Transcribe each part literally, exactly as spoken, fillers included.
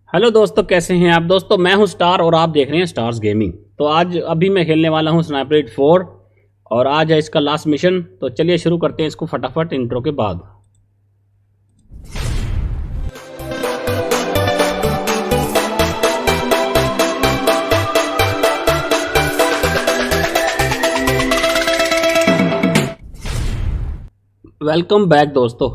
Hello दोस्तों, कैसे हैं आप। दोस्तों मैं हूं स्टार और आप देख रहे हैं स्टार्स गेमिंग। तो आज अभी मैं खेलने वाला हूं स्नाइपर एट फोर और आज है इसका लास्ट मिशन। तो चलिए शुरू करते हैं इसको फटाफट इंट्रो के बाद। वेलकम बैक दोस्तों।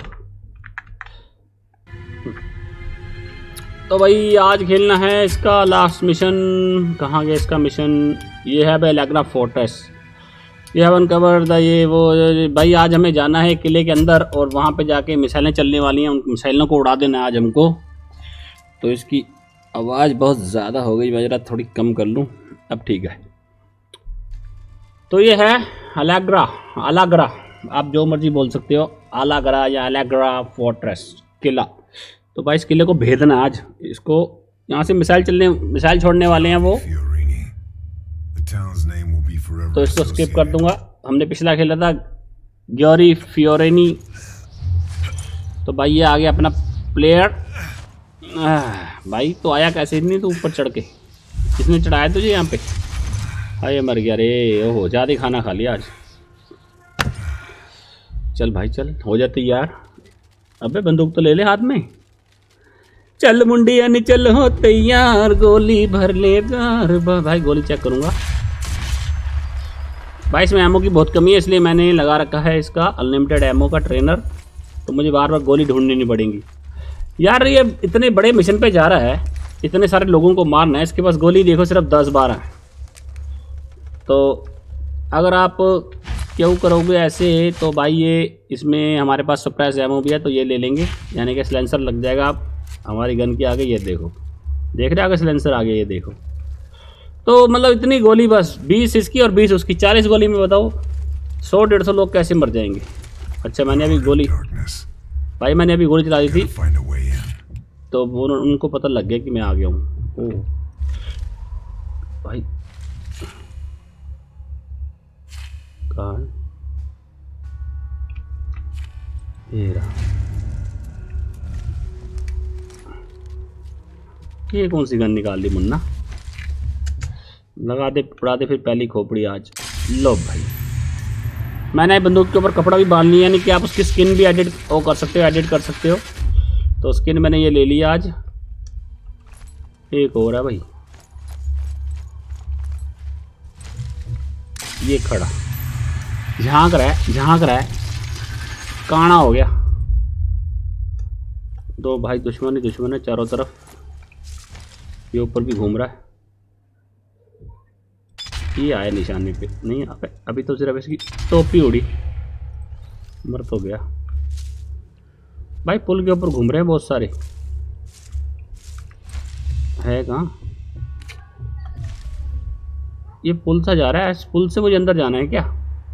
तो भाई आज खेलना है इसका लास्ट मिशन। कहाँ गया इसका मिशन? ये है भाई लैग्रा फोर्ट्रेस। ये हैव अनकवर्ड द ये वो भाई आज हमें जाना है किले के अंदर और वहाँ पे जाके मिसाइलें चलने वाली हैं। उन मिसाइलों को उड़ा देना है आज हमको। तो इसकी आवाज़ बहुत ज़्यादा हो गई, मैं ज़रा थोड़ी कम कर लूँ। अब ठीक है। तो ये है अलाग्रा अलाग्रा आप जो मर्जी बोल सकते हो, अलाग्रा या अलाग्रा फोर्ट्रेस किला। तो भाई इस किले को भेदना आज। इसको यहाँ से मिसाइल चलने मिसाइल छोड़ने वाले हैं वो। तो इसको स्किप कर दूंगा। हमने पिछला खेला था ग्योरी फियोरेनी। तो भाई ये आ गया अपना प्लेयर। भाई तो आया कैसे नहीं तो ऊपर चढ़ के? किसने चढ़ाया तुझे यहाँ पे? अरे मर गया रे। ओहो ज़्यादा खाना खा लिया आज। चल भाई चल, हो जाती यार। अबे बंदूक तो ले ले हाथ में। चल मुंडिया नहीं चल हो तैयार, गोली भर ले जार। भाई गोली चेक करूंगा। भाई इसमें एमओ की बहुत कमी है, इसलिए मैंने लगा रखा है इसका अनलिमिटेड एमओ का ट्रेनर। तो मुझे बार बार गोली ढूंढनी नहीं पड़ेगी। यार ये इतने बड़े मिशन पे जा रहा है, इतने सारे लोगों को मारना है, इसके पास गोली देखो सिर्फ दस बारह है। तो अगर आप क्यों करोगे ऐसे तो भाई ये इसमें हमारे पास सरप्राइज एमओ भी है, तो ये ले लेंगे। यानी कि सिलेंसर लग जाएगा आप हमारी गन के आगे। ये देखो, देख रहे आगे सिलेंसर आगे, ये देखो। तो मतलब इतनी गोली बस, बीस इसकी और बीस उसकी, चालीस गोली में बताओ सौ डेढ़ सौ लोग कैसे मर जाएंगे। अच्छा मैंने अभी गोली भाई मैंने अभी गोली चला दी थी तो वो उनको पता लग गया कि मैं आ गया हूँ। ओह भाई कहाँ ये रहा। ये कौन सी गन निकाल ली मुन्ना? लगा दे पड़ा दे फिर पहली खोपड़ी आज। लो भाई मैंने बंदूक के ऊपर कपड़ा भी बांध लिया, यानी कि आप उसकी स्किन भी एडिट वो कर सकते हो एडिट कर सकते हो। तो स्किन मैंने ये ले लिया आज। एक और है भाई, ये खड़ा झांक रहा है झांक रहा है काना हो गया। दो भाई दुश्मन ही दुश्मन है चारों तरफ। ये ऊपर भी घूम रहा है। ये आया निशाने पे नहीं, अभी तो सिर्फ इसकी टोपी उड़ी, मर तो गया। भाई पुल के ऊपर घूम रहे हैं बहुत सारे। है कहाँ? ये पुल सा जा रहा है, इस पुल से मुझे अंदर जाना है क्या?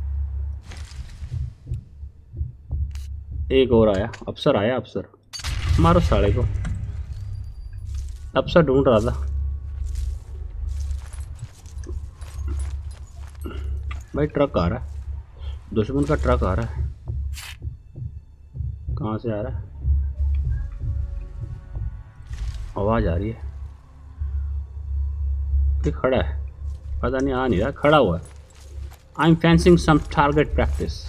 एक और आया, अफसर आया अफसर। मारो साले को। अफसर ढूंढ रहा था। भाई ट्रक आ रहा है, दुश्मन का ट्रक आ रहा है। कहाँ से आ रहा है? आवाज आ रही है। ये खड़ा है, पता नहीं आ नहीं रहा, खड़ा हुआ है। I am fencing some target practice.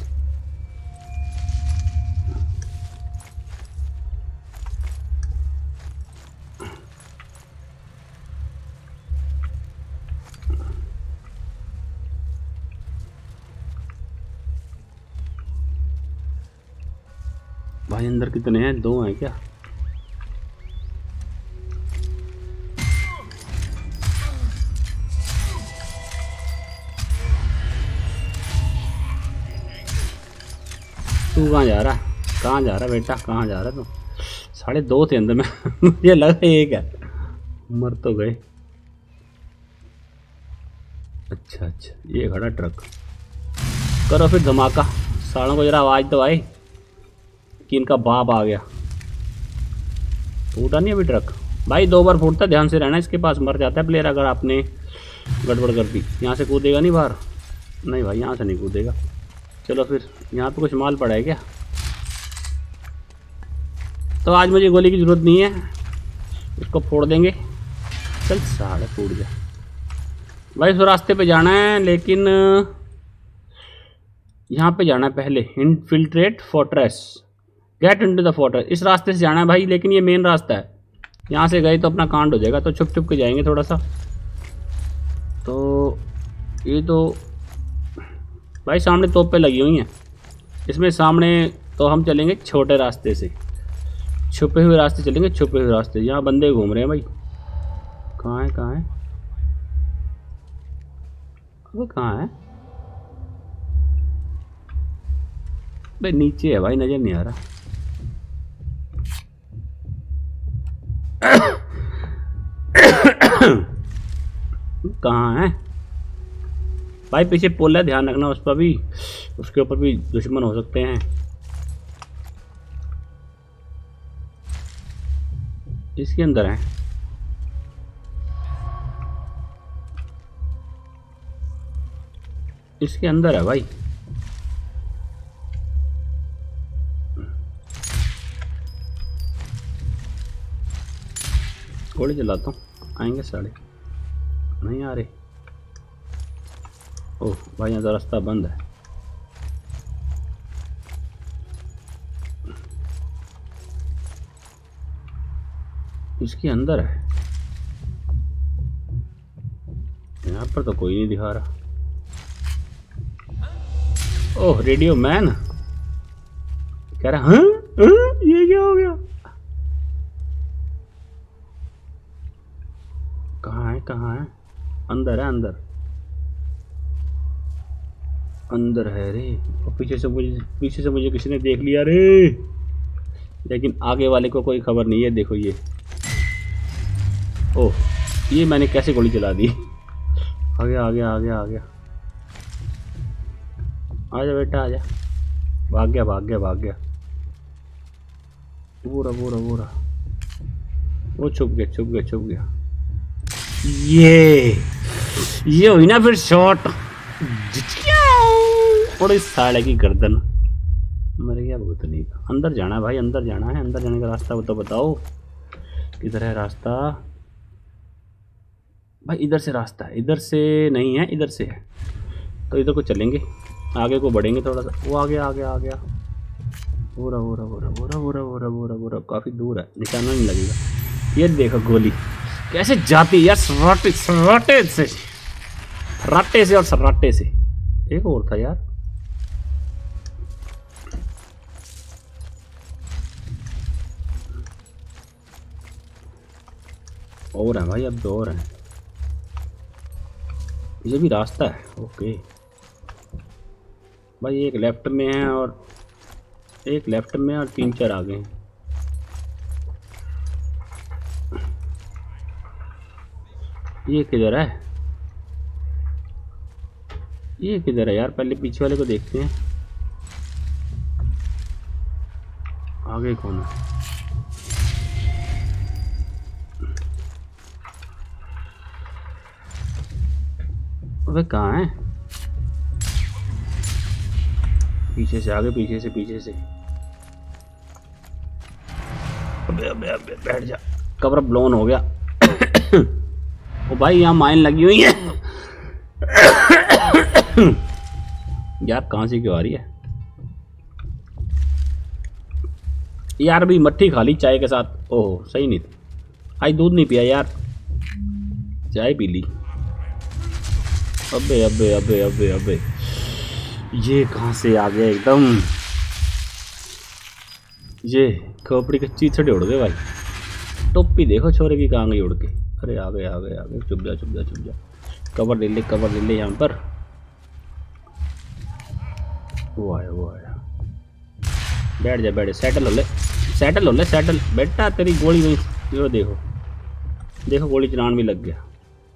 भाई अंदर कितने हैं? दो हैं क्या? तू कहाँ जा रहा है? कहाँ जा रहा है बेटा? कहाँ जा रहा है तू? साढ़े दो थे अंदर में मुझे लगा एक है। मर तो गए। अच्छा अच्छा ये खड़ा ट्रक। करो फिर धमाका। सालों को जरा आवाज तो आई कि इनका बाप आ गया। फूटा नहीं अभी ट्रक? भाई दो बार फूटता, ध्यान से रहना। इसके पास मर जाता है प्लेयर अगर आपने गड़बड़ कर दी। यहाँ से कूदेगा नहीं बाहर? नहीं भाई यहाँ से नहीं कूदेगा। चलो फिर यहाँ पे कुछ माल पड़ा है क्या? तो आज मुझे गोली की ज़रूरत नहीं है, इसको फोड़ देंगे। चल साले फूट गया भाई। इस रास्ते पे जाना है, लेकिन यहाँ पे जाना है पहले। Infiltrate fortress, get into the fortress. इस रास्ते से जाना है भाई, लेकिन ये मेन रास्ता है। यहाँ से गए तो अपना कांड हो जाएगा, तो छुप छुप के जाएंगे थोड़ा सा। तो ये तो भाई सामने तोपें लगी हुई हैं। इसमें सामने तो हम चलेंगे छोटे रास्ते से, छुपे हुए रास्ते चलेंगे, छुपे हुए रास्ते। यहाँ बंदे घूम रहे हैं भाई। कहाँ है कहाँ है अबे कहाँ है भाई? नीचे है भाई, नजर नहीं आ रहा। कहाँ है भाई? पीछे पुल है, ध्यान रखना उस पर भी, उसके ऊपर भी दुश्मन हो सकते हैं। इसके अंदर है, इसके अंदर है भाई। गोली चलाता हूँ, आएंगे साढ़े। नहीं आ रहे। ओह भाई यहाँ तो रास्ता बंद है। इसके अंदर है, यहाँ पर तो कोई नहीं दिखा रहा। ओह रेडियो मैन कह रहा, हाँ ये क्या हो गया? कहाँ है कहाँ है? अंदर है, अंदर अंदर है रे। और पीछे से मुझे पीछे से मुझे किसी ने देख लिया रे, लेकिन आगे वाले को कोई खबर नहीं है। देखो ये, ओह ये मैंने कैसे गोली चला दी। आ गया आ गया आ गया आ गया। आजा बेटा आजा। भाग गया भाग गया भाग गया। पूरा पूरा पूरा वो छुप गया छुप गया छुप गया। ये ये हुई ना फिर शॉट। और इस साले की गर्दन मर गया भूतनी का। अंदर जाना है भाई, अंदर जाना है। अंदर जाने का रास्ता तो बताओ, किधर है रास्ता भाई? इधर से रास्ता है, इधर से नहीं है, इधर से है। तो इधर को चलेंगे, आगे को बढ़ेंगे थोड़ा सा। वो आ गया आ गया आ गया। पूरा पूरा पूरा पूरा पूरा पूरा पूरा पूरा काफ़ी दूर है, निशाना नहीं लगेगा। ये देखो गोली कैसे जाती है यार, सराटे सराटे से, सराटे से और सराटे से। एक और था यार, और है भाई, अब दो और हैं। ये भी रास्ता है, ओके भाई। एक लेफ्ट में है और एक लेफ्ट में और तीन चार आगे हैं। ये किधर है? ये किधर है यार? पहले पीछे वाले को देखते हैं। आगे कौन है? अबे कहाँ है? पीछे से आगे, पीछे से पीछे से। अबे अबे अबे बैठ जा, कवर ब्लोन हो गया। ओ भाई यहाँ माइन लगी हुई है। यार कहाँ से क्यों आ रही है यार? अभी मट्ठी खा ली चाय के साथ। ओह सही नहीं था, आज दूध नहीं पिया यार, चाय पी ली। अबे अबे अबे अबे अबे ये कहाँ से आ गया एकदम? ये खोपड़ी के चीथड़े उड़ गए भाई। टोपी देखो छोरे की कहाँ गई उड़ के। अरे आ गए आ गए आ गए। चुप जा चुप जा चुप जा। कवर ले ले कवर ले ले। यहाँ पर वो आया वो आया। बैठ जा बैठ जा। सेटल हो ले सेटल हो ले सेटल। बेटा तेरी गोली नहीं, यो देखो देखो गोली चलान भी लग गया।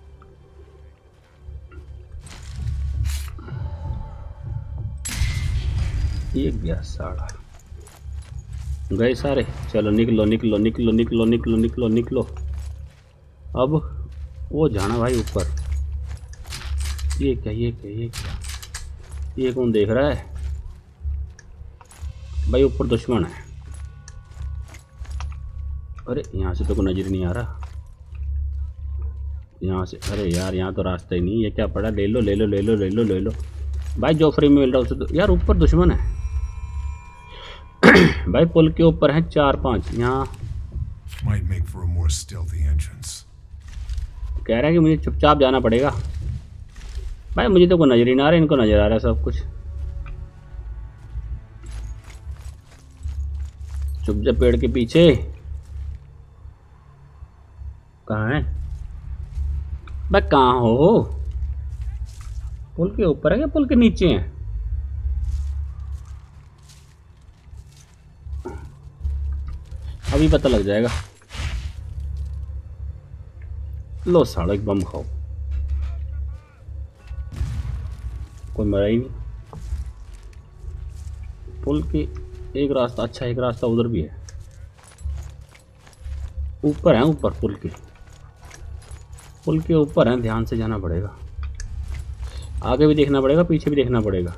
ये गया साड़ा। गए सारे। चलो निकलो निकलो निकलो निकलो निकलो निकलो निकलो। अब वो जाना भाई ऊपर। ये क्या ये क्या ये क्या? ये कौन देख रहा है भाई? ऊपर दुश्मन है अरे यहाँ से तो कोई नजर नहीं आ रहा यहाँ से। अरे यार यहाँ तो रास्ता ही नहीं। ये क्या पड़ा? ले लो ले लो ले लो ले लो ले लो भाई, जो फ्री में मिल रहा है उसे तो। यार ऊपर दुश्मन है भाई, पुल के ऊपर है चार पांच। यहाँ कह रहा है कि मुझे चुपचाप जाना पड़ेगा भाई। मुझे तो कोई नजर ही ना आ रहा, इनको नजर आ रहा है सब कुछ। चुप जा पेड़ के पीछे। कहाँ है भाई? कहाँ हो? पुल के ऊपर है क्या पुल के नीचे है? अभी पता लग जाएगा। लो साड़ा एक बम खाओ। कोई मरा ही नहीं। पुल के एक रास्ता, अच्छा एक रास्ता उधर भी है। ऊपर है, ऊपर पुल के पुल के ऊपर है। ध्यान से जाना पड़ेगा। आगे भी देखना पड़ेगा, पीछे भी देखना पड़ेगा।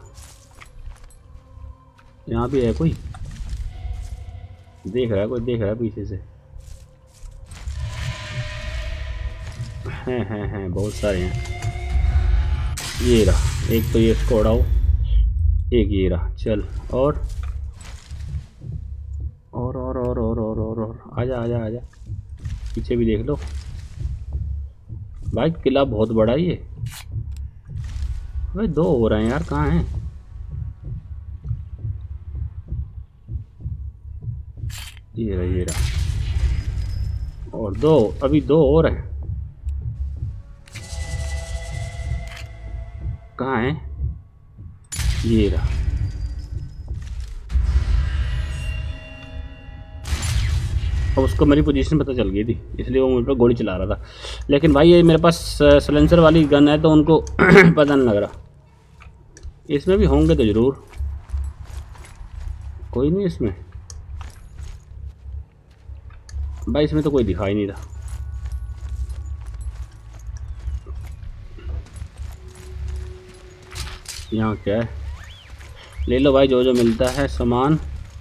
यहाँ भी है कोई, देख रहा है कोई, देख रहा है पीछे से। हैं हैं हैं बहुत सारे हैं। ये रहा एक, तो ये इसको उड़ाओ। एक ये रहा। चल और और और और और और और, और। आजा आजा आजा। पीछे भी देख लो भाई, किला बहुत बड़ा है ये भाई। दो हो रहे हैं यार, कहाँ हैं? ये रहा ये रहा। और दो, अभी दो और हैं। कहाँ हैं? ये रहा। अब उसको मेरी पोजीशन पता चल गई थी, इसलिए वो मुझ पर गोली चला रहा था। लेकिन भाई ये मेरे पास सलेंसर वाली गन है तो उनको पता नहीं लग रहा। इसमें भी होंगे तो ज़रूर। कोई नहीं इसमें भाई, इसमें तो कोई दिखाई नहीं रहा। यहाँ क्या है? ले लो भाई जो जो मिलता है सामान।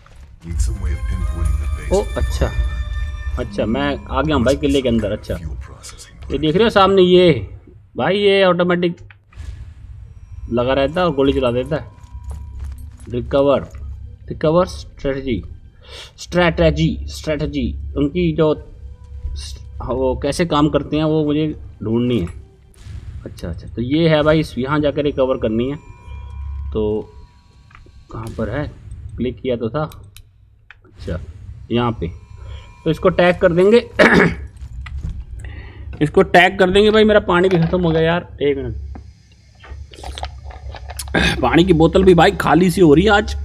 ओ अच्छा अच्छा, मैं आ गया हूँ भाई किले के अंदर। अच्छा ये देख रहे हो सामने ये भाई, ये ऑटोमेटिक लगा रहता है और गोली चला देता है। Recover recover strategy strategy strategy उनकी जो वो कैसे काम करते हैं वो मुझे ढूंढनी है। अच्छा अच्छा, तो ये है भाई, यहाँ जाकर रिकवर करनी है। तो कहाँ पर है? क्लिक किया तो था। अच्छा यहाँ पे, तो इसको टैग कर देंगे इसको टैग कर देंगे भाई। मेरा पानी भी खत्म हो गया यार, एक मिनट। पानी की बोतल भी भाई खाली सी हो रही है आज।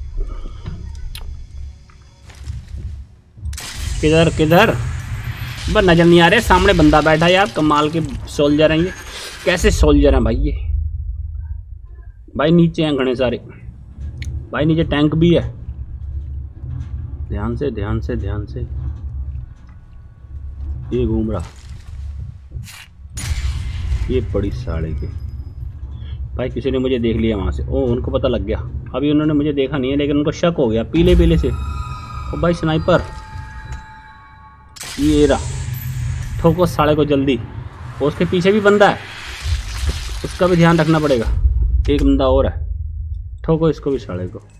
किधर किधर बस नजर नहीं आ रहे। सामने बंदा बैठा है यार, कमाल के सोल्जर हैं ये। कैसे सोल्जर हैं भाई ये? भाई नीचे हैं घने सारे भाई, नीचे टैंक भी है। ध्यान से ध्यान से ध्यान से। ये घूम रहा, ये पड़ी साड़े के भाई। किसी ने मुझे देख लिया वहां से। ओ उनको पता लग गया। अभी उन्होंने मुझे देखा नहीं है लेकिन उनको शक हो गया पीले पीले से। ओ भाई स्नाइपर, ये रहा। ठोको साड़े को जल्दी। और उसके पीछे भी बंदा है, उसका भी ध्यान रखना पड़ेगा। एक बंदा और है, ठोको इसको भी साड़े को।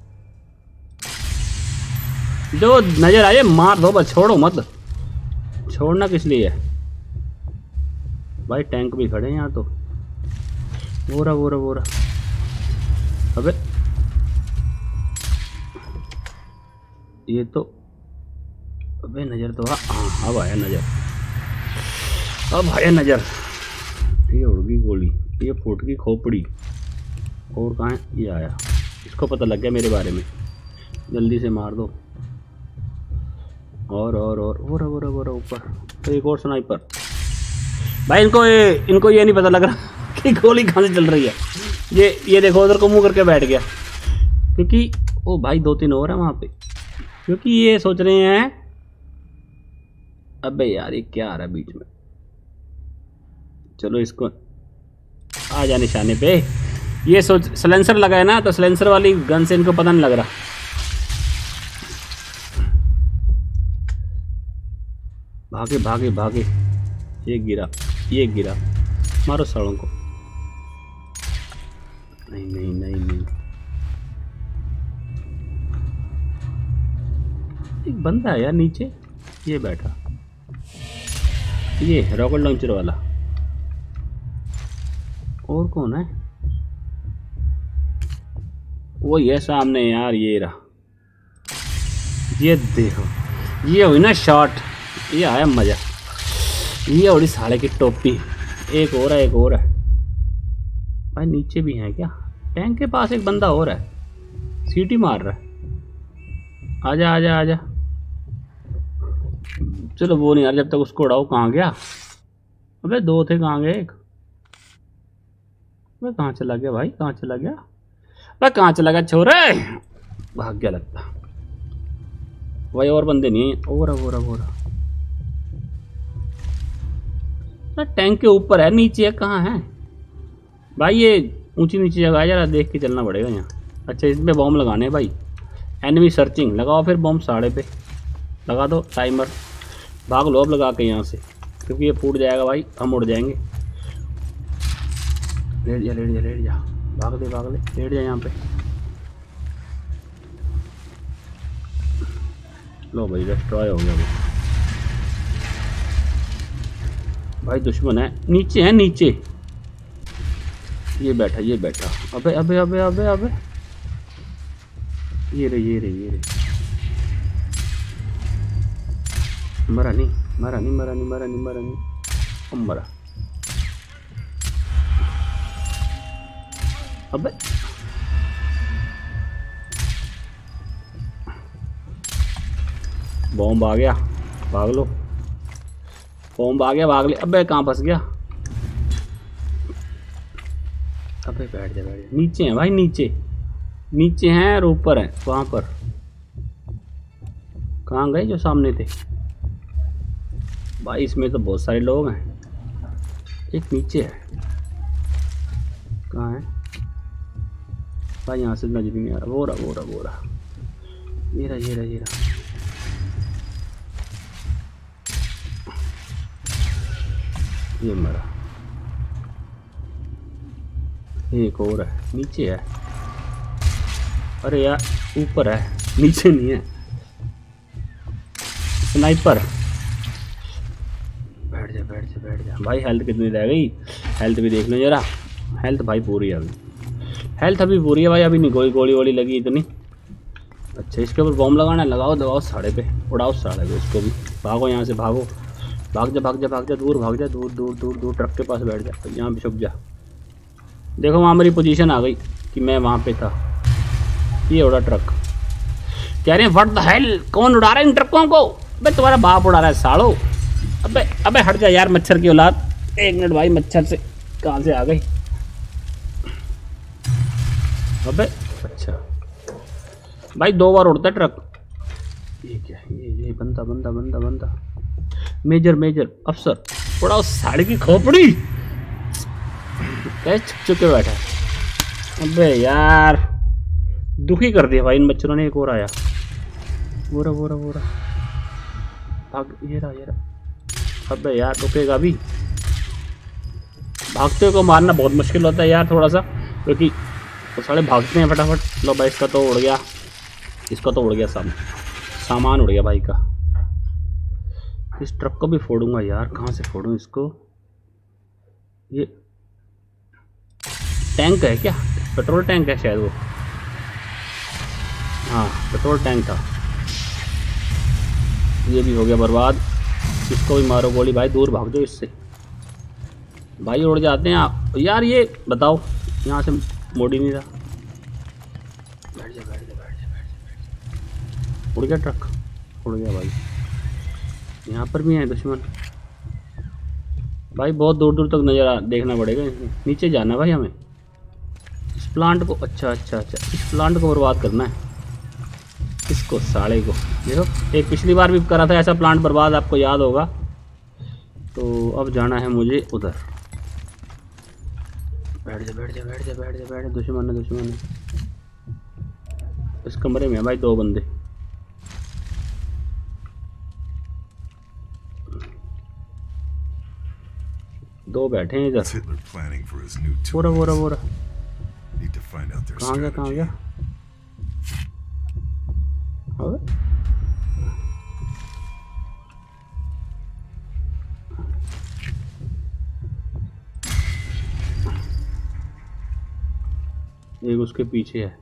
जो नजर आए मार दो बस, छोड़ो मत। छोड़ना किस लिए है भाई? टैंक भी खड़े हैं यहाँ तो। वो रहा वो रहा वो रहा। अबे ये तो, अबे नजर तो हाँ अब आया नजर, अब आया नजर। ये उड़ गई गोली, ये फूट गई खोपड़ी। और कहाँ है? ये आया, इसको पता लग गया मेरे बारे में। जल्दी से मार दो। और और और वो रहा वो रहा वो रहा ऊपर। तो एक और स्नाइपर भाई। इनको ये इनको ये नहीं पता लग रहा कि गोली कहाँ से चल रही है। ये ये देखो उधर को मुंह करके बैठ गया, क्योंकि ओ भाई दो तीन और है वहाँ पे। क्योंकि ये सोच रहे हैं अबे यार ये क्या आ रहा है बीच में। चलो इसको आ जा निशाने पे। ये सोच सलेंसर लगा है ना, तो सलेंसर वाली गन से इनको पता नहीं लग रहा। भागे भागे भागे। ये गिरा, ये गिरा, मारो सालों को। नहीं नहीं नहीं नहीं, एक बंदा है यार नीचे, ये बैठा, ये रॉकेट लॉन्चर वाला। और कौन है? वो ये सामने यार, ये रहा। ये देखो, ये हुई ना शॉट, ये आया मजा। ये उड़ी साले की टोपी। एक और है, एक और है भाई। नीचे भी है क्या? टैंक के पास एक बंदा और है, सीटी मार रहा है। आजा आजा आजा। चलो वो नहीं यार, जब तक उसको उड़ाओ। कहाँ गया? अबे दो थे, कहाँ गए एक? अबे कहाँ चला गया भाई, कहाँ चला गया? अबे कहाँ चला गया छोरे? भाग गया लगता। भाई और बंदे नहीं है। और और और टैंक के ऊपर है, नीचे है, कहाँ है भाई? ये ऊंची नीची जगह है, जरा देख के चलना पड़ेगा यहाँ। अच्छा इसमें बॉम्ब लगाने हैं भाई। एनिमी सर्चिंग, लगाओ फिर बॉम्ब साढ़े पे लगा दो, टाइमर। भाग लो अब लगा के यहाँ से, क्योंकि ये फूट जाएगा भाई, हम उड़ जाएंगे। लेट जा लेट जा लेट जा, भाग ले भाग ले, लेट जा यहाँ पे। लो भाई डिस्ट्रॉय हो गया भाई। भाई दुश्मन है, नीचे है नीचे। ये बैठा ये बैठा। अबे अबे अबे अबे अबे, ये रे ये रे ये रे। मरा नहीं मरा नहीं मरा नहीं मरा नहीं मरा नहीं, अब मरा। अबे बॉम्ब आ गया, भाग लो। बॉम्ब आ गया, भाग ले। अबे कहाँ फंस गया? अबे बैठ जा बैठ जा। नीचे हैं भाई, नीचे नीचे हैं और ऊपर हैं। वहाँ पर कहाँ गए जो सामने थे भाई? इसमें तो बहुत सारे लोग हैं। एक नीचे है, कहाँ है भाई? यहाँ से नजर नहीं आ रहा। वो रहा वो रहा वो रहा, ये रहा ये रहा ये रहा। ये मरा। एक और है, नीचे है। अरे यार ऊपर है, नीचे नहीं है। स्नाइपर। बैठ जा बैठ जा बैठ जा भाई। हेल्थ कितनी रह गई? हेल्थ भी देख लो जरा। हेल्थ भाई पूरी है अभी, हेल्थ अभी पूरी है भाई। अभी नहीं कोई गोली वोली लगी इतनी। अच्छा इसके ऊपर बॉम्ब लगाना है, लगाओ दबाओ साढ़े पे, उड़ाओ साढ़े पे इसको भी। भागो यहाँ से भागो, भाग जा भाग जा भाग जा, दूर भाग जा, दूर दूर दूर दूर। ट्रक के पास बैठ जा, यहाँ भी छुप जा। देखो वहाँ मेरी पोजीशन आ गई कि मैं वहाँ पे था। ये उड़ा ट्रक। कह रहे हैं व्हाट द हेल, कौन उड़ा रहा है इन ट्रकों को? अबे तुम्हारा बाप उड़ा रहा है सालो। अबे अबे हट जा यार, मच्छर की औलाद। एक मिनट भाई, मच्छर से कहाँ से आ गई? अबे अच्छा भाई, दो बार उड़ता है ट्रक। ये क्या? ये ये बंदा बंदा बंदा बंदा मेजर मेजर अफसर, उड़ाओ साड़ी की खोपड़ी। कैसे छुप छुप के बैठा? अबे यार दुखी कर दिया भाई इन बच्चों ने। एक और आया, बोरा बोरा बोरा। भाग, ये रहा ये रहा। अबे यार रुकेगा भी? भागते को मारना बहुत मुश्किल होता है यार थोड़ा सा, क्योंकि वो साले भागते हैं फटाफट। लो भाई इसका तो उड़ गया, इसका तो उड़ गया, सामान सामान उड़ गया भाई का। इस ट्रक को भी फोड़ूंगा यार। कहाँ से फोड़ूं इसको? ये टैंक है क्या? पेट्रोल टैंक है शायद वो। हाँ पेट्रोल टैंक था। ये भी हो गया बर्बाद। इसको भी मारो गोली भाई, दूर भाग जाओ इससे भाई। उड़ जाते हैं आप यार। ये बताओ यहाँ से मोड़ ही नहीं रहा। बैठ जा बैठ जा बैठ जा बैठ जा। उड़ गया ट्रक, उड़ गया भाई। यहाँ पर भी है दुश्मन भाई, बहुत दूर दूर तक नजर आ, देखना पड़ेगा। नीचे जाना भाई हमें, इस प्लांट को। अच्छा अच्छा अच्छा, इस प्लांट को बर्बाद करना है, इसको साले को। देखो एक पिछली बार भी करा था ऐसा प्लांट बर्बाद, आपको याद होगा। तो अब जाना है मुझे उधर। बैठ जा बैठ जा बैठ जा बैठ जा बैठ जा। दुश्मन है दुश्मन है। इस कमरे में है भाई दो बंदे। दो बैठे हैं इधर। बोरा बोरा बोरा कहाँ गया कहाँ गया? एक उसके पीछे है।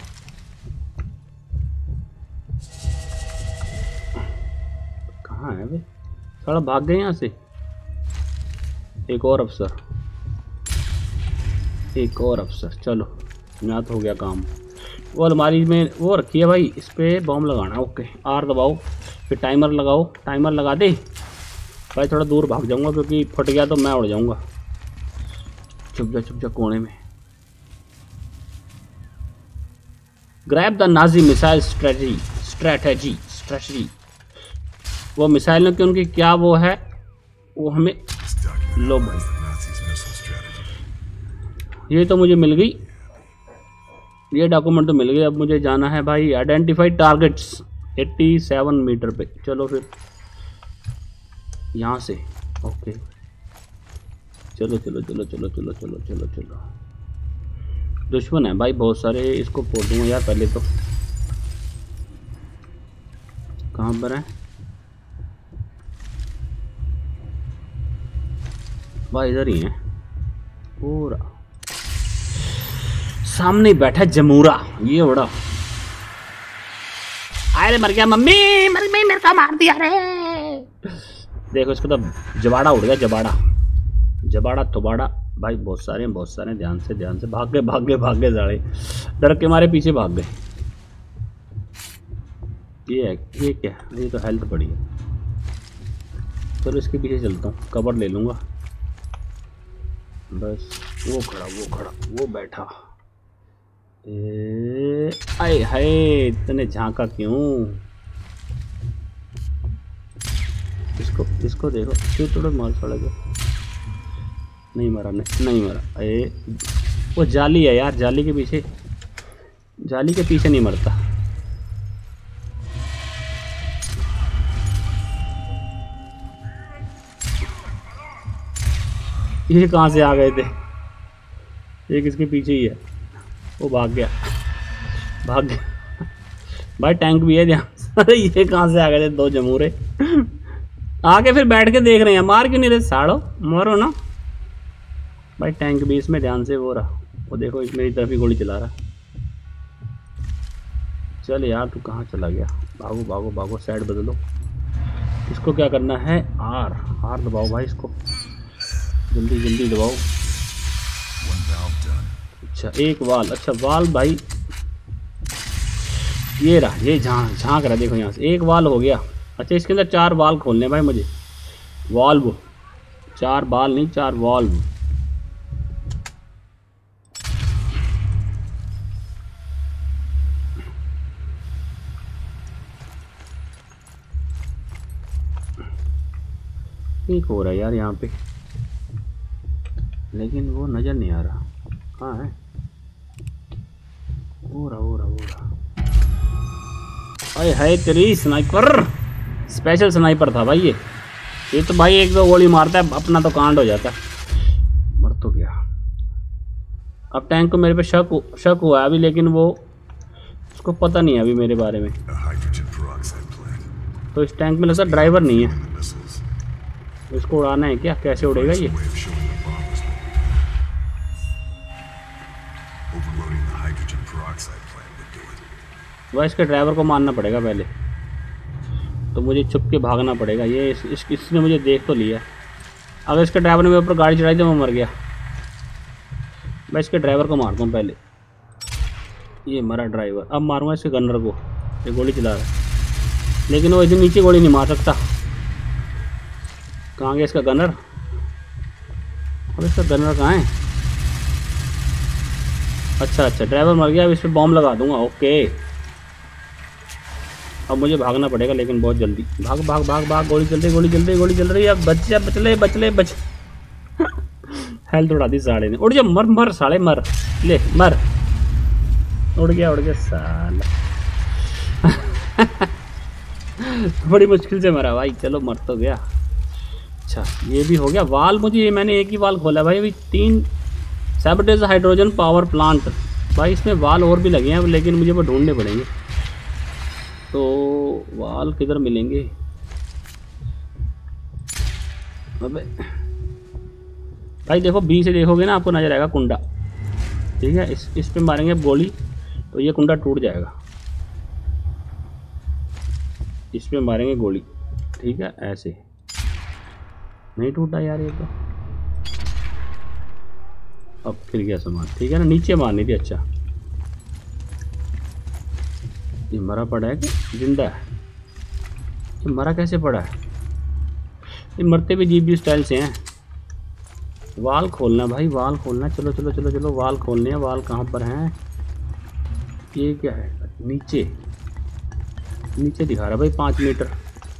कहाँ है भाई? साला भाग गए यहाँ से। एक और अफसर, एक और अफसर। चलो यहाँ तो हो गया काम। वो अलमारी में वो रखी है भाई, इस पे बॉम्ब लगाना। ओके आर दबाओ, फिर टाइमर लगाओ। टाइमर लगा दे भाई। थोड़ा दूर भाग जाऊंगा क्योंकि फट गया तो मैं उड़ जाऊंगा। चुप जा चुप जा कोने में। Grab the Nazi missile strategy strategy strategy वो मिसाइल की उनकी क्या वो है, वो हमें लो भाई। ये तो मुझे मिल गई, ये डॉक्यूमेंट तो मिल गए। अब मुझे जाना है भाई आइडेंटिफाई टारगेट्स सत्तासी मीटर पे। चलो फिर यहाँ से। ओके चलो चलो चलो चलो चलो चलो चलो चलो। दुश्मन है भाई बहुत सारे, इसको फोड़ दूंगा यार पहले तो। कहाँ पर है भाई? इधर ही है पूरा सामने बैठा जमूरा। ये उड़ा। अरे मर गया मम्मी, मर गई, मेरे को मार दिया रे। देखो इसको तो जबाड़ा उड़ गया, जबाड़ा जबाड़ा तुबाड़ा भाई। बहुत सारे हैं बहुत सारे। ध्यान से ध्यान से। भाग गए भाग गए भाग गए सारे, डर के मारे पीछे भाग गए। ये है ये क्या? ये तो हेल्थ पड़ी है। चलो इसके पीछे चलता हूँ, कवर ले लूँगा बस। वो खड़ा वो खड़ा वो बैठा। ए आए हाय, इतने झांका क्यों? इसको इसको देखो, क्यों थोड़ा मार पड़ेगा। नहीं मरा नहीं नहीं मरा। अरे वो जाली है यार, जाली के पीछे, जाली के पीछे नहीं मरता। ये कहाँ से आ गए थे? एक इसके पीछे ही है, वो भाग गया भाग गया भाई। टैंक भी है ध्यान। अरे ये कहाँ से आ गए थे दो जमूरे? आके फिर बैठ के देख रहे हैं, मार क्यों नहीं रहे? साड़ो मारो ना भाई। टैंक भी इसमें ध्यान से वो रहा। वो देखो इस मेरी तरफ ही गोली चला रहा। चल यार तू कहाँ चला गया? भागो भागो भागो, साइड बदलो। इसको क्या करना है? आर आर दबाओ भाई, इसको जल्दी जल्दी दबाओ। अच्छा एक वाल, अच्छा वाल भाई ये रहा, ये झांक झांक रहा। देखो यहाँ से एक वाल हो गया। अच्छा इसके अंदर चार वाल खोलने भाई मुझे। वाल्व, चार बाल नहीं चार वाल्व। ठीक हो रहा है यार यहाँ पे, लेकिन वो नजर नहीं आ रहा। कहाँ है? हो रहा हो रहा हो रहा। अरे है तेरी स्नाइपर, स्पेशल स्नाइपर था भाई ये। ये तो भाई एक दो गोली मारता है अपना तो कांड हो जाता है। मर तो गया। अब टैंक को मेरे पे शक शक हुआ अभी, लेकिन वो उसको पता नहीं है अभी मेरे बारे में। तो इस टैंक में लगता ड्राइवर नहीं है। इसको उड़ाना है क्या? कैसे उड़ेगा ये? वह इसके ड्राइवर को मारना पड़ेगा पहले, तो मुझे छुप के भागना पड़ेगा। ये इस, इस, इसने मुझे देख तो लिया। अगर इसके ड्राइवर ने मेरे ऊपर गाड़ी चढ़ाई तो मैं मर गया। मैं इसके ड्राइवर को मारता हूँ पहले। ये मरा ड्राइवर। अब मारूंगा इसके गनर को, ये गोली चला रहा है लेकिन वो इधर नीचे गोली नहीं मार सकता। कहाँ गया इसका गनर? अब इसका गनर कहाँ है? अच्छा अच्छा ड्राइवर मर गया। अब इस पर बॉम्ब लगा दूंगा। ओके अब मुझे भागना पड़ेगा, लेकिन बहुत जल्दी। भाग भाग भाग भाग, गोली चल रही गोली चल रही गोली चल रही है। अब बच जा, बचले बचले बच। हेल्थ उड़ा दी साले ने। उड़ जा, मर मर साले मर, ले मर। उड़ गया उड़ गया साला। बड़ी मुश्किल से मरा भाई। चलो मर तो गया। अच्छा ये भी हो गया वाल। मुझे ये मैंने एक ही वाल खोला भाई अभी। तीन सैबोटेज हाइड्रोजन पावर प्लांट भाई, इसमें वाल और भी लगे हैं लेकिन मुझे वो ढूंढने पड़ेंगे। तो वाल किधर मिलेंगे? अबे भाई देखो बी से देखोगे ना आपको नजर आएगा कुंडा, ठीक है। इस इस पे मारेंगे गोली तो ये कुंडा टूट जाएगा। इस पे मारेंगे गोली, ठीक है। ऐसे नहीं टूटा यार ये तो। अब फिर गया सामान, ठीक है ना। नीचे मारनी थी। अच्छा ये मरा पड़ा है कि जिंदा है? ये मरा कैसे पड़ा है? ये मरते भी जीप स्टाइल से हैं। वाल खोलना भाई, वाल खोलना। चलो चलो चलो चलो वाल खोलने हैं। वाल कहाँ पर हैं? ये क्या है? नीचे नीचे दिखा रहा भाई पाँच मीटर।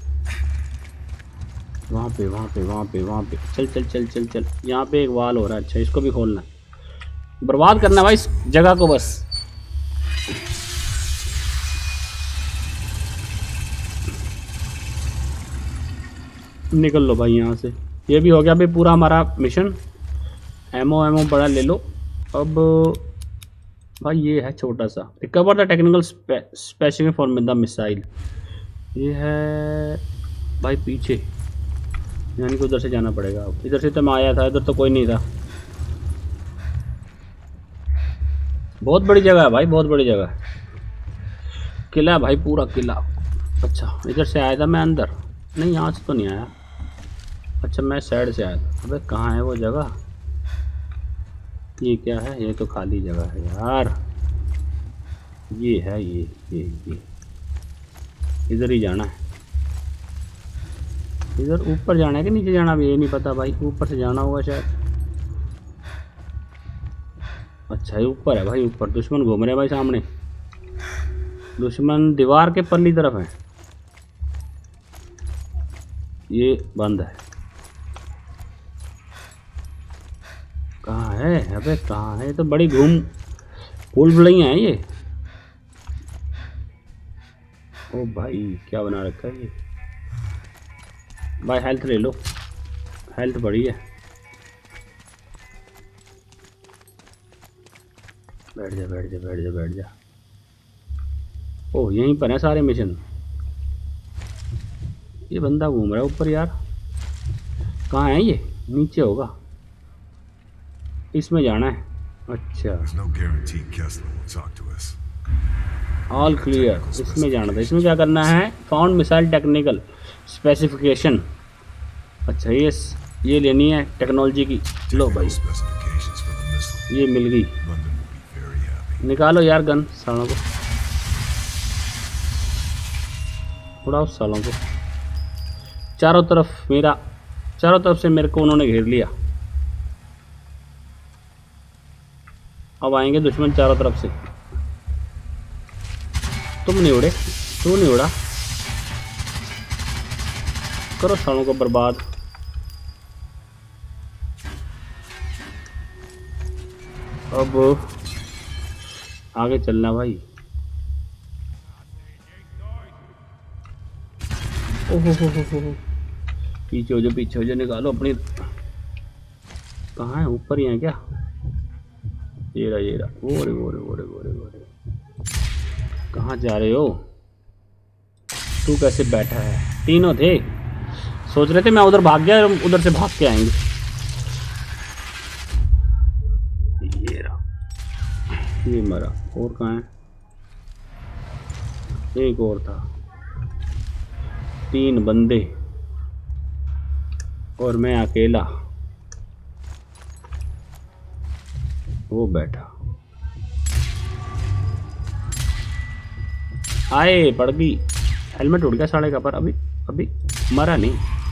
वहाँ पे वहाँ पे वहाँ पे वहाँ पे चल चल चल चल चल। यहाँ पे एक वाल हो रहा है। अच्छा इसको भी खोलना, बर्बाद करना भाई इस जगह को बस। निकल लो भाई यहाँ से। ये भी हो गया भाई पूरा हमारा मिशन। एमओ एमओ बड़ा ले लो। अब भाई ये है छोटा सा, recover the technical specific for the missile. ये है भाई पीछे, यानी कि उधर से जाना पड़ेगा। अब इधर से तो मैं आया था, इधर तो कोई नहीं था। बहुत बड़ी जगह है भाई, बहुत बड़ी जगह है। किला है भाई पूरा किला। अच्छा इधर से आया था मैं अंदर, नहीं यहाँ से तो नहीं आया। अच्छा मैं साइड से आया था। अबे कहाँ है वो जगह? ये क्या है? ये तो खाली जगह है यार। ये है ये ये ये इधर ही जाना है। इधर ऊपर जाना है कि नीचे जाना है ये नहीं पता भाई। ऊपर से जाना होगा शायद। अच्छा ये ऊपर है भाई, ऊपर दुश्मन घूम रहे हैं भाई सामने। दुश्मन दीवार के परली तरफ है। ये बंद है। कहाँ है? अबे कहाँ है? तो बड़ी घूम भूल भुलैया है ये। ओ भाई क्या बना रखा है ये भाई। हेल्थ ले लो, हेल्थ बड़ी है। बैठ जा बैठ जा बैठ जा बैठ जा। ओह यहीं पर है सारे मिशन। ये बंदा घूम रहा है ऊपर यार। कहाँ है ये? नीचे होगा, इसमें जाना है। अच्छा ऑल क्लियर, इसमें जाना था। इसमें क्या करना है? Found missile technical specification. अच्छा ये ये लेनी है टेक्नोलॉजी की। लो भाई ये मिल गई। निकालो यार गन सालों को, उड़ाओ सालों को। चारों तरफ मेरा, चारों तरफ से मेरे को उन्होंने घेर लिया। अब आएंगे दुश्मन चारों तरफ से। तुम नहीं उड़े, तू नहीं उड़ा। करो सालों को बर्बाद। अब आगे चलना भाई। ओहो हो हो हो, पीछे हो जो पीछे हो जो। निकालो अपनी। कहाँ है? ऊपर ही है क्या? ये रहा ये रहा। ओरे ओरे ओरे ओरे ओरे। कहाँ जा रहे हो? तू कैसे बैठा है? तीनों थे, सोच रहे थे मैं उधर भाग गया, उधर से भाग के आएंगे। ये रहा, ये मरा। और कहाँ है? एक और था। तीन बंदे और मैं अकेला। वो बैठा। आए पड़ गई। हेलमेट उड़ गया साढ़े का, पर अभी अभी मरा नहीं।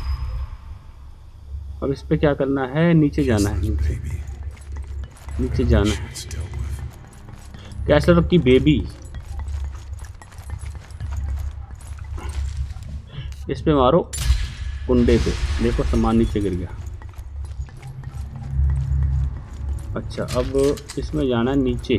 अब इस पे क्या करना है? नीचे जाना है। नीचे नीचे जाना है। कैसे रखी बेबी? इस पे मारो कुंडे पे। देखो सामान नीचे गिर गया। अच्छा अब इसमें जाना है नीचे।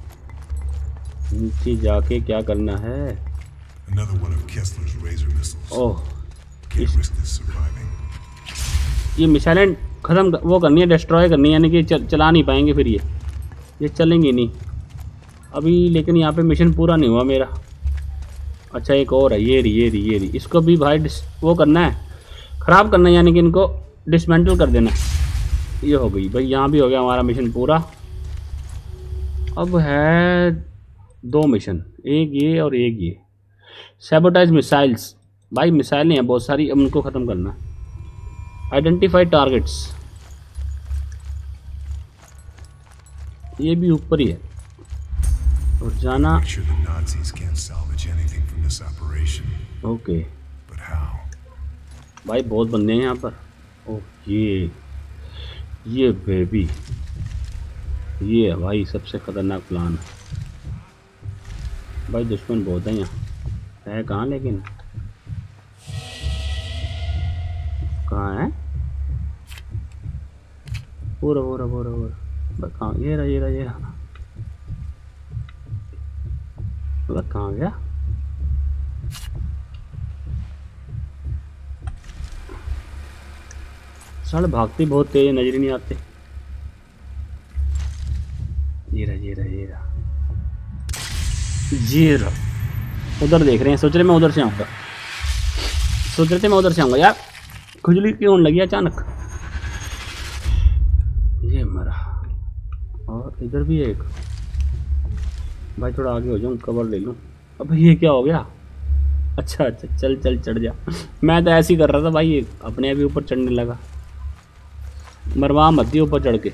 नीचे जाके क्या करना है? ओह इस, ये मिसाइलें ख़त्म वो करनी है, डिस्ट्रॉय करनी है, यानी कि चल, चला नहीं पाएंगे फिर ये ये चलेंगी नहीं अभी। लेकिन यहाँ पे मिशन पूरा नहीं हुआ मेरा। अच्छा एक और है, ये रही ये रही ये रही इसको भी भाई वो करना है, ख़राब करना है, यानी कि इनको डिसमेंटल कर देना है। ये हो गई भाई, यहाँ भी हो गया हमारा मिशन पूरा। अब है दो मिशन, एक ये और एक ये। सैबोटाइज मिसाइल्स, भाई मिसाइलें हैं बहुत सारी, अब उनको ख़त्म करना है। आइडेंटिफाई टारगेट्स, ये भी ऊपर ही है। और जाना ओके भाई, बहुत बंदे हैं यहाँ पर। ओह ये ये बेबी, ये है भाई सबसे ख़तरनाक प्लान भाई। दुश्मन बहुत है यहाँ, है कहाँ लेकिन कहाँ है? पूरा पूरा पूरा पूरा कहाँ? ये रहा ये रहा ये रहा, कहाँ गया? साले भागती बहुत तेज, नजर ही नहीं आते। ये रहा ये रहा ये रहा ये रहा, उधर देख रहे हैं, सोच रहे मैं उधर से आऊँगा, सोच रहे थे मैं उधर से आऊँगा। यार खुजली क्यों होने लगी अचानक? ये मरा। और इधर भी एक भाई, थोड़ा आगे हो जाऊँ, कवर ले लूँ। अब ये क्या हो गया? अच्छा अच्छा चल चल चढ़ जा। मैं तो ऐसे ही कर रहा था भाई, ये अपने अभी ऊपर चढ़ने लगा। मरवा मत दी ऊपर चढ़ के।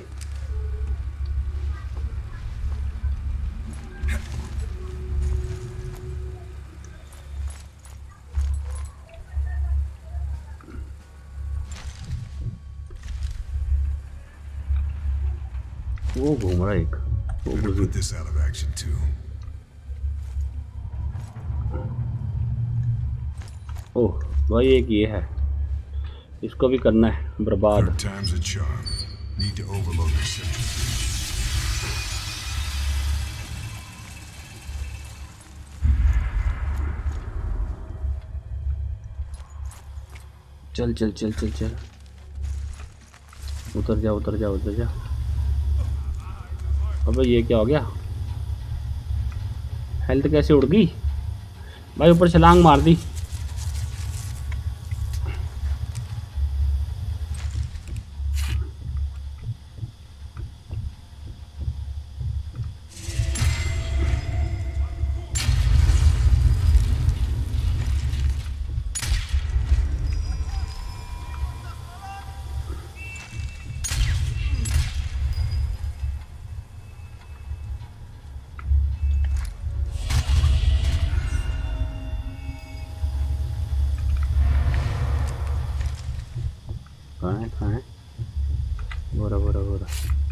वो घूम रहा एक, वो ओह भाई एक ये है, इसको भी करना है बर्बाद। चल चल चल चल चल, उतर जा उतर जा उतर जा। अबे ये क्या हो गया? हेल्थ कैसे उड़ गई भाई? ऊपर छलांग मार दी। कहाँ है कहाँ है? बोरा बोरा बोरा।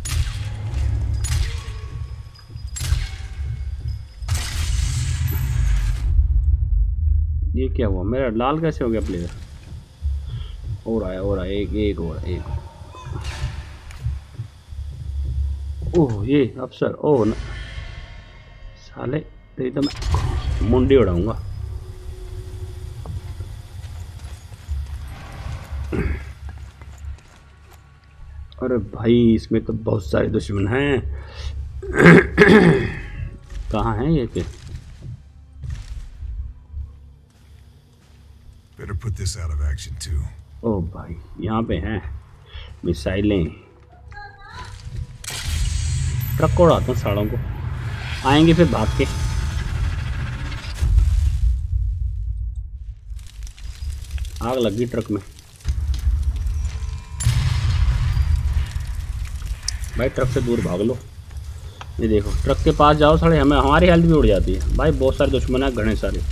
ये क्या हुआ? मेरा लाल कैसे हो गया प्लेयर? और आया और आया, एक एक और एक। ओह ये अफसर, ओह न... साले तेरी तो मैं मुंडी उड़ाऊंगा। अरे भाई इसमें तो बहुत सारे दुश्मन हैं। कहाँ हैं ये के? ओह भाई यहाँ पे हैं मिसाइलें। ट्रक को उड़ाता हूँ सालों को, आएंगे फिर भाग के। आग लगी ट्रक में भाई, ट्रक से दूर भाग लो। ये देखो ट्रक के पास जाओ साले, हमें हमारी हेल्थ भी उड़ जाती है भाई। बहुत सारे दुश्मन है, घने सारे।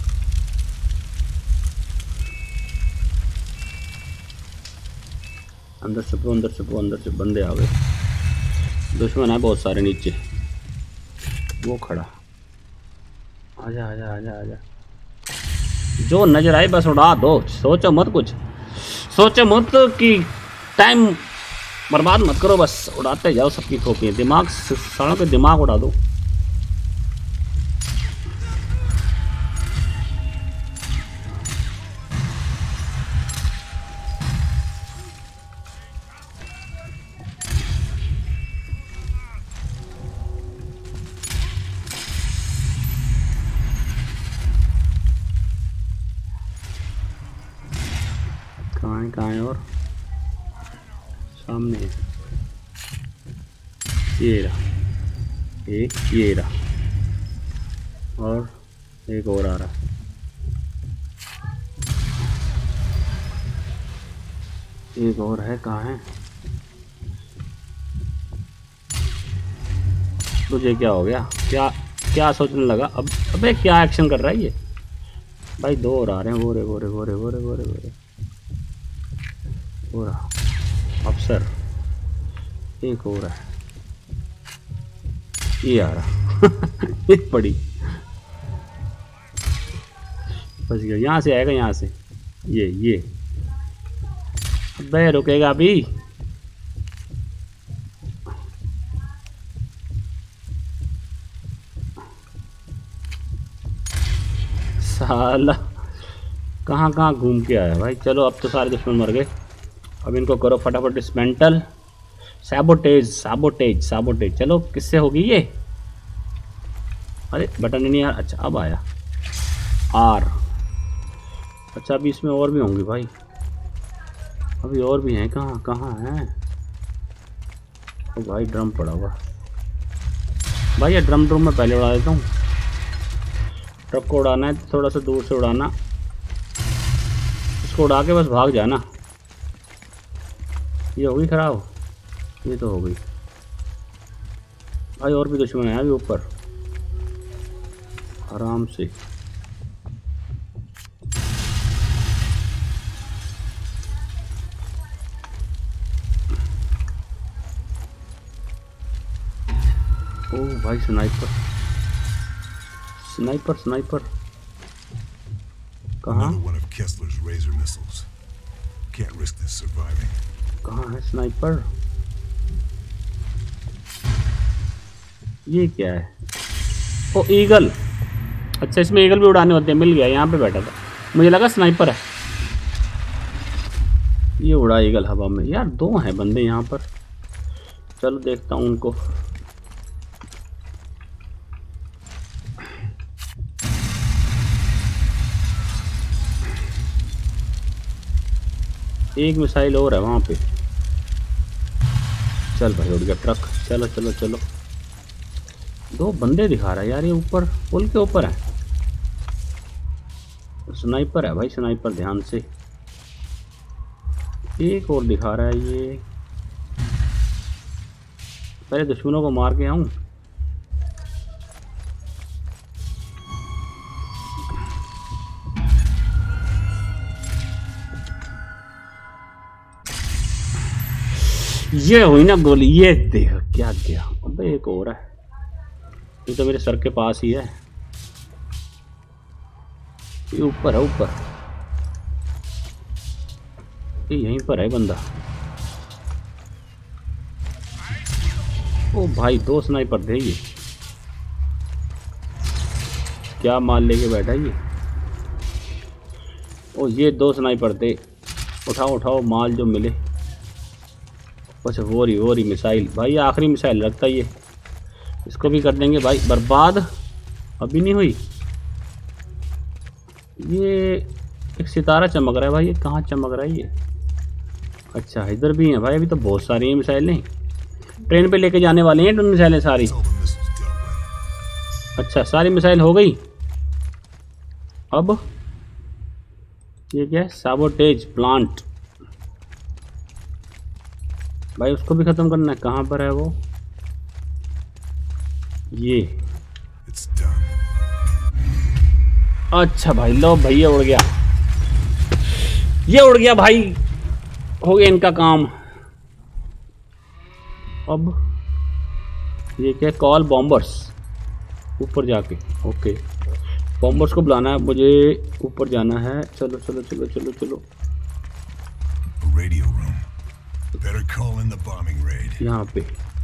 अंदर छुपो अंदर छुपो अंदर छुपो, बंदे आ गए। दुश्मन है बहुत सारे नीचे, वो खड़ा। आजा आजा आजा आजा, जो नजर आए बस उड़ा दो। सोचो मत कुछ, सोचो मत कि टाइम बर्बाद मत करो, बस उड़ाते जाओ सबकी खोपियाँ। दिमाग सालों के दिमाग उड़ा दो। कहाँ है कहाँ है और सामने है। ये रहा एक, ये रहा और एक और आ रहा है। एक और है, कहाँ है? तुझे क्या हो गया? क्या क्या सोचने लगा अब? अबे क्या एक्शन कर रहा है ये भाई? दो और आ रहे हैं। वो रे वो रे वो रे वो रे वो रे वो रे वो रहा अफसर। एक और है, ये आ रहा एक पड़ी। बस गया। यहाँ से आएगा, यहाँ से। ये ये अबे रुकेगा अभी। साला कहाँ कहाँ घूम के आया भाई। चलो अब तो सारे दुश्मन मर गए। अब इनको करो फटाफट डिसमेंटल। Sabotage sabotage sabotage. चलो किससे होगी ये? अरे बटन ही नहीं यार। अच्छा अब आया आर। अच्छा अभी इसमें और भी होंगे भाई। अभी और भी हैं। कहाँ कहाँ हैं? तो भाई ड्रम पड़ा हुआ भाई। ये ड्रम ड्रम में पहले उड़ा देता हूँ। ट्रक को उड़ाना है तो थोड़ा सा दूर से उड़ाना। इसको उड़ा के बस भाग जाना। ये हो गई खराब। ये तो हो गई भाई। और भी दुश्मन है अभी ऊपर। आराम से। ओ भाई स्नाइपर स्नाइपर स्नाइपर कहाँ? कहाँ है स्नाइपर? ये क्या है? Oh eagle. अच्छा इसमें ईगल भी उड़ाने होते हैं। मिल गया, यहाँ पे बैठा था। मुझे लगा स्नाइपर है। ये उड़ा ईगल हवा में। यार दो हैं बंदे यहाँ पर। चलो देखता हूँ उनको। एक मिसाइल और है वहाँ पे। चल भाई उड़ गया ट्रक। चलो चलो चलो। दो बंदे दिखा रहा है यार। ये ऊपर पुल के ऊपर है। स्नाइपर है भाई, स्नाइपर। ध्यान से। एक और दिखा रहा है ये। पहले दुश्मनों को मार के आऊं। ये हुई ना गोली। ये देख क्या गया। अबे एक और है। ये तो मेरे सर के पास ही है। ये ऊपर है, ऊपर। ये यहीं पर है बंदा। ओ भाई दो स्नाइपर थे ये। क्या माल लेके बैठा ये? ओ ये दो स्नाइपर थे। उठाओ उठाओ माल जो मिले। अच्छा वो रही वो रही मिसाइल भाई। आखिरी मिसाइल लगता है ये। इसको भी कर देंगे भाई बर्बाद। अभी नहीं हुई। ये एक सितारा चमक रहा है भाई। ये कहाँ चमक रहा है ये? अच्छा इधर भी है भाई। अभी तो बहुत सारी हैं मिसाइलें। ट्रेन पे लेके जाने वाले हैं मिसाइलें सारी। अच्छा सारी मिसाइल हो गई। अब ये क्या है? सैबोटेज प्लांट भाई। उसको भी खत्म करना है। कहाँ पर है वो? ये अच्छा भाई लो भैया उड़ गया। ये उड़ गया भाई। हो गया इनका काम। अब ये क्या? Call bombers. ऊपर जाके ओके बॉम्बर्स को बुलाना है मुझे। ऊपर जाना है। चलो चलो चलो चलो चलो। यहाँ पे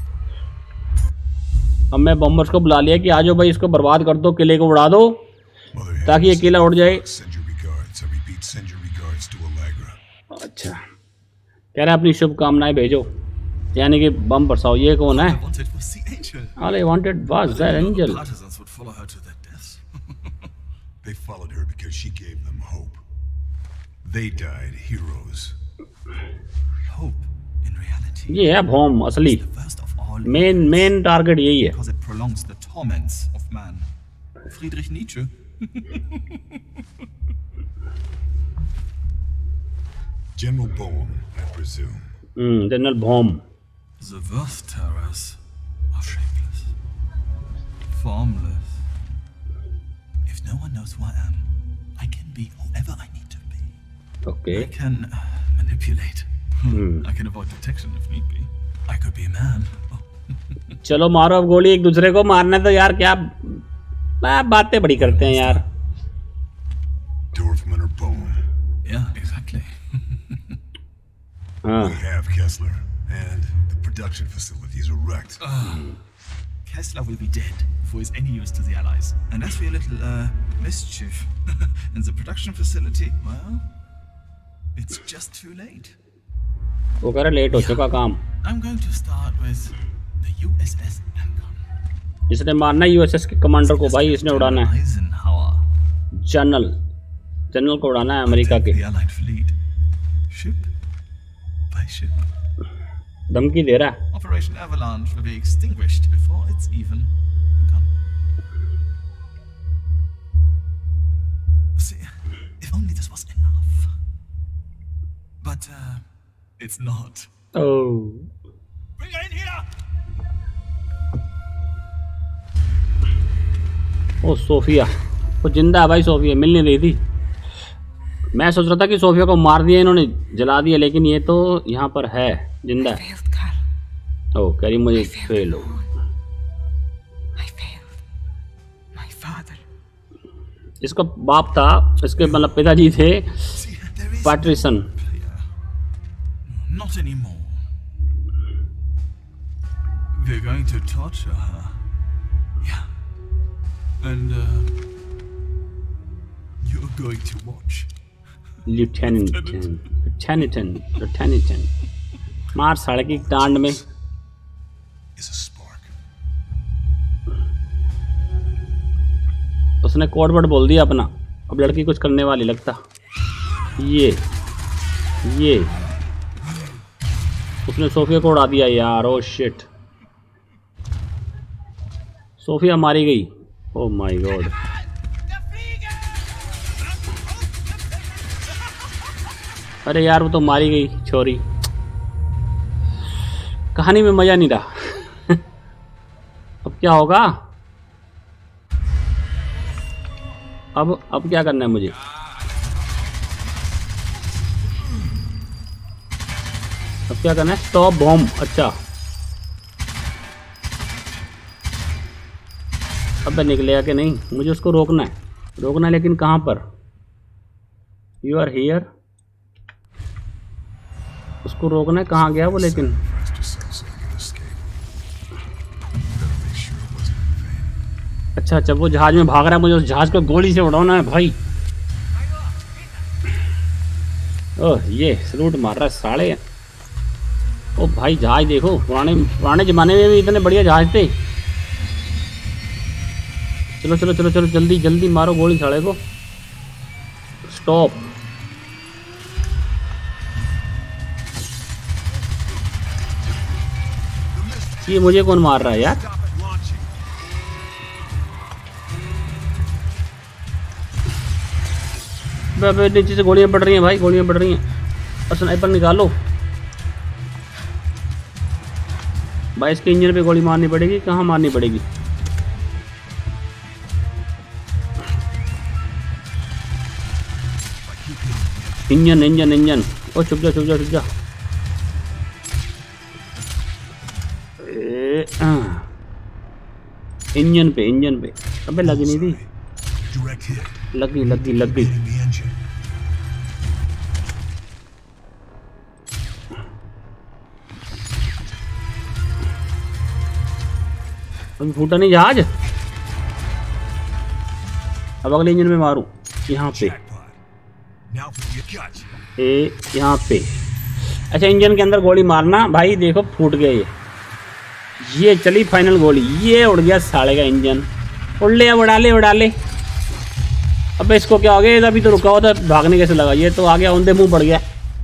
अब मैं बॉम्बर्स को बुला लिया कि आ जाओ भाई। इसको बर्बाद कर दो, किले को उड़ा दो ताकि ये किला उड़ जाए। अच्छा कह रहे हैं अपनी शुभकामनाएं भेजो, यानी कि बम बरसाओ। ये कौन है? All I wanted was that angel. They followed her because she gave them hope. They died heroes. Hope, in reality, ये है भोम असली the worst of all main main target यही है। because it prolongs the torments of man. Friedrich Nietzsche. General Bohm, I presume. Hmm general Bohm. The worst terrors are shapeless, formless. If no one knows who I am, I can be whoever I need to be. Okay I can uh, manipulate. I can avoid detection if need be. I could be a man. Oh. चलो मारो अब गोली एक दूसरे को। मारना तो यार क्या आ, बातें बड़ी करते हैं यार। Dorfman or Bohm. Yeah, exactly. हाँ We have Kessler, and the production facilities are wrecked. Kessler will be dead before he's any use to the Allies. And as for your little uh, mischief in the production facility, well, it's just too late. वो कह रहा late हो चुका काम। I'm going to start with the U S S Lincoln. इसने मारना है USS के कमांडर को भाई, इसने उड़ाना है Eisenhower. जनरल जनरल को उड़ाना है अमेरिका के। The Allied fleet, ship by ship. धमकी दे रहा है। Operation Avalanche will be extinguished before it's even begun. See, if only this was enough. But uh, it's not. Oh Bring her in here. Oh Sofia वो जिंदा है भाई। Sophia मिल नहीं रही थी। मैं सोच रहा था कि सोफिया को मार दिया इन्होंने, जला दिया, लेकिन ये तो यहाँ पर है जिंदा है। ओ कह रही मुझे फेल हो। इसका बाप था, इसके मतलब पिताजी थे पैट्रिसन। Not anymore. We're going to torture her. Yeah. And uh, you're going to watch. लिeutenant लिeutenant लिeutenant मार साढ़े की टांड में। Is a spark. उसने कोड वर्ड बोल दिया अपना। अब लड़की कुछ करने वाली लगता। ये ये उसने सोफिया को उड़ा दिया यार। ओ शिट, सोफिया मारी गई। Oh my god. अरे यार वो तो मारी गई छोरी। कहानी में मजा नहीं रहा। अब क्या होगा? अब अब क्या करना है मुझे? अब क्या करना है? Stop bomb. अच्छा अब निकलेगा कि नहीं? मुझे उसको रोकना है, रोकना है, लेकिन कहाँ पर? You are here. उसको रोकना है, कहाँ गया वो? लेकिन अच्छा अच्छा वो जहाज में भाग रहा है, मुझे उस जहाज को गोली से उड़ाना है भाई। ओह ये सलूट मार रहा है साले। ओ भाई जहाज देखो, पुराने पुराने ज़माने में भी इतने बढ़िया जहाज थे। चलो चलो चलो चलो जल्दी जल्दी मारो गोली साले को। स्टॉप। ये मुझे कौन मार रहा है यार? नीचे से गोलियां पड़ रही हैं भाई, गोलियां पड़ रही हैं। और स्नाइपर निकालो भाई। इसके इंजन पे गोली मारनी पड़ेगी। कहाँ मारनी पड़ेगी? Engine engine engine. ओ छुप जा छुप जा छुप जा। इंजन पे इंजन पे। अबे लगी नहीं थी। लगी लगी लग गई। अभी फूटा नहीं जहाज। अब अगले इंजन में मारूं। यहाँ पे ए यहाँ पे। अच्छा इंजन के अंदर गोली मारना भाई। देखो फूट गया ये। ये चली फाइनल गोली। ये उड़ गया साले का इंजन। उड़ ले अब, उड़ा ले उड़ा ले। अबे इसको क्या हो गया, अभी तो रुका हुआ था, भागने कैसे लगा, ये तो आ गया औंधे मुंह पड़ गया,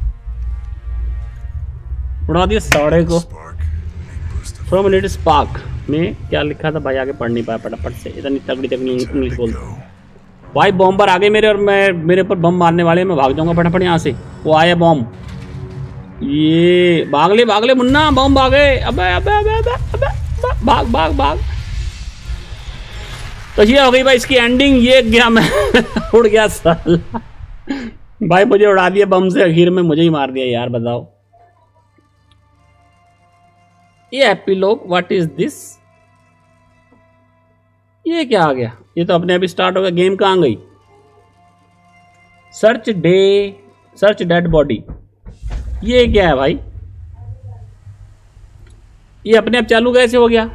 उड़ा दिया साड़े को। फ्रॉम लिटिल स्पार्क में क्या लिखा था भाई, आगे पढ़ नहीं पाया फटाफट से, इतनी तगड़ी तगड़ी इंग्लिश बोल। भाई बॉम्बर आ गए मेरे, और मैं मेरे ऊपर बम मारने वाले, मैं भाग जाऊंगा फटाफट यहाँ से। वो आया बॉम्ब, ये भाग ले भाग ले मुन्ना, बॉम्ब आ गए। अबे अबे अबे अबे अबे भाग भाग भाग। तो ये हो गई भाई इसकी एंडिंग, ये गया मैं उड़ गया साला भाई, मुझे उड़ा दिया बम से, आखिर में मुझे ही मार दिया यार, बताओ। ये एपिलॉग, व्हाट इज दिस, ये क्या आ गया, ये तो अपने अभी स्टार्ट हो गया। गेम कहाँ गई, search day, search dead body, ये क्या है भाई, ये अपने आप चालू कैसे हो गया।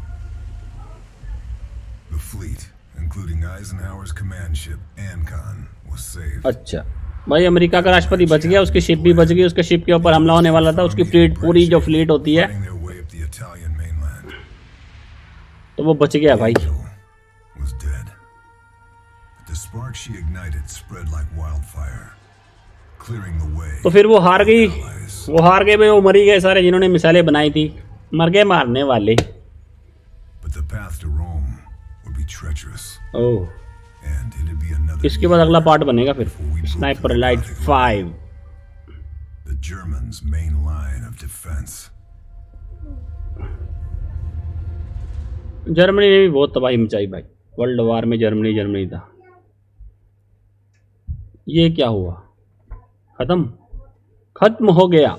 The fleet, including Eisenhower's command ship Ancon, was saved. अच्छा भाई, अमेरिका का राष्ट्रपति बच गया, उसकी शिप भी बच गई, उसके शिप के ऊपर हमला होने वाला था, उसकी फ्लीट, पूरी जो फ्लीट होती है, तो वो बच गया भाई। Was dead. The spark she ignited spread like wildfire, clearing the way. तो फिर वो हार गई, वो हार गए भाई, वो मरी गए सारे जिन्होंने मिसाइलें बनाई थी, मर गए मारने वाले। But the path to Rome would be treacherous. Oh, And it'd be another. इसके बाद अगला पार्ट बनेगा फिर, sniper elite five, The Germans' main line of defense. Germany ने भी बहुत तबाही मचाई भाई, वर्ल्ड वार में जर्मनी जर्मनी था। ये क्या हुआ, खत्म खत्म हो गया।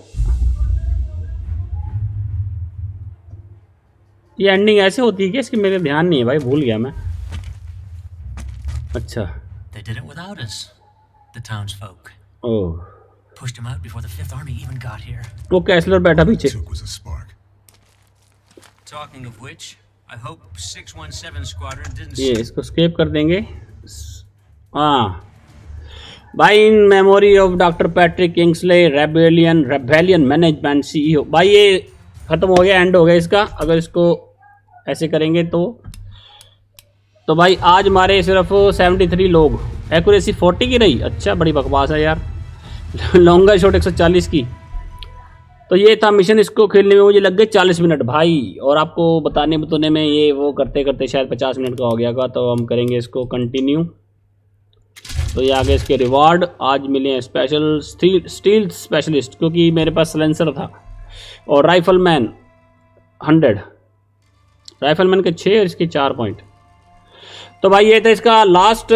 ये एंडिंग ऐसे होती है कि इसकी मेरे ध्यान नहीं है भाई, भूल गया मैं। अच्छा, They did it without us, the townsfolk. Oh, Pushed them out before the Fifth Army even got here. वो कैसलर बैठा पीछे। Took was a spark. Talking of which, I hope six one seven squadron didn't. ये इसको escape कर देंगे। हाँ भाई, in memory of doctor Patrick Kingsley, rebellion rebellion management CEO. भाई ये खत्म हो गया, एंड हो गया इसका। अगर इसको ऐसे करेंगे तो तो भाई आज हमारे सिर्फ तिहत्तर लोग, एक्यूरेसी चालीस की रही। अच्छा, बड़ी बकवास है यार लॉन्गर शॉट एक सौ चालीस की। तो ये था मिशन, इसको खेलने में मुझे लग गए चालीस मिनट भाई, और आपको बताने बताने में ये वो करते करते शायद पचास मिनट का हो गया का। तो हम करेंगे इसको कंटिन्यू। तो ये आगे इसके रिवार्ड आज मिले हैं, स्पेशल स्टील स्टील स्पेशलिस्ट, क्योंकि मेरे पास सलेंसर था, और राइफलमैन हंड्रेड, राइफलमैन के छः और इसके चार पॉइंट। तो भाई ये था इसका लास्ट,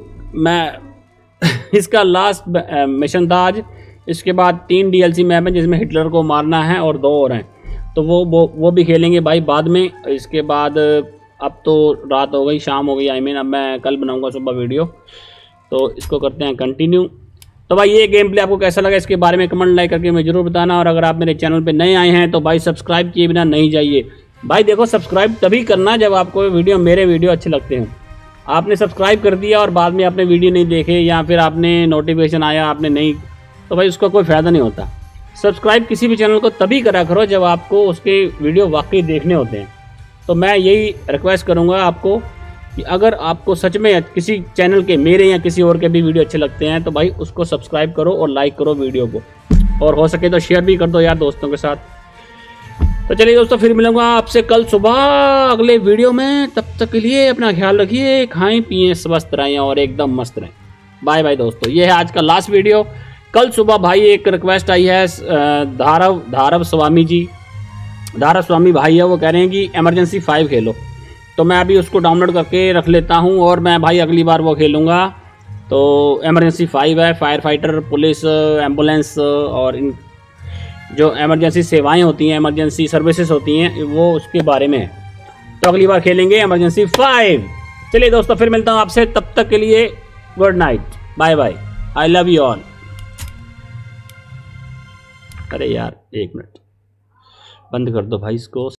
मैं इसका लास्ट मिशन था आज। इसके बाद तीन डीएलसी मैप हैं जिसमें हिटलर को मारना है और दो और हैं, तो वो वो वो भी खेलेंगे भाई बाद में। इसके बाद अब तो रात हो गई, शाम हो गई आई मीन, अब मैं कल बनाऊंगा सुबह वीडियो। तो इसको करते हैं कंटिन्यू। तो भाई ये गेम प्ले आपको कैसा लगा, इसके बारे में कमेंट लाइक करके मैं ज़रूर बताना। और अगर आप मेरे चैनल पे नए आए हैं तो भाई सब्सक्राइब किए बिना नहीं जाइए भाई। देखो, सब्सक्राइब तभी करना जब आपको वीडियो मेरे वीडियो अच्छे लगते हैं। आपने सब्सक्राइब कर दिया और बाद में आपने वीडियो नहीं देखे, या फिर आपने नोटिफिकेशन आया आपने नहीं, तो भाई उसका कोई फ़ायदा नहीं होता। सब्सक्राइब किसी भी चैनल को तभी करा करो जब आपको उसके वीडियो वाकई देखने होते हैं। तो मैं यही रिक्वेस्ट करूँगा आपको कि अगर आपको सच में किसी चैनल के, मेरे या किसी और के भी वीडियो अच्छे लगते हैं, तो भाई उसको सब्सक्राइब करो और लाइक करो वीडियो को, और हो सके तो शेयर भी कर दो यार दोस्तों के साथ। तो चलिए दोस्तों, फिर मिलूंगा आपसे कल सुबह अगले वीडियो में। तब तक के लिए अपना ख्याल रखिए, खाएं पिएं, स्वस्थ रहें और एकदम मस्त रहें। बाय बाय दोस्तों, ये है आज का लास्ट वीडियो। कल सुबह भाई एक रिक्वेस्ट आई है, धारव धारव स्वामी जी, धारव स्वामी भाई है, वो कह रहे हैं कि इमरजेंसी फाइव खेलो। तो मैं अभी उसको डाउनलोड करके रख लेता हूँ, और मैं भाई अगली बार वो खेलूँगा। तो इमरजेंसी फाइव है, फायर फाइटर, पुलिस, एम्बुलेंस और इन जो इमरजेंसी सेवाएं होती हैं, इमरजेंसी सर्विसेज होती हैं, वो उसके बारे में है। तो अगली बार खेलेंगे इमरजेंसी फाइव। चलिए दोस्तों, फिर मिलता हूँ आपसे, तब तक के लिए good night, bye bye, I love you all. अरे यार एक मिनट, बंद कर दो भाई इसको।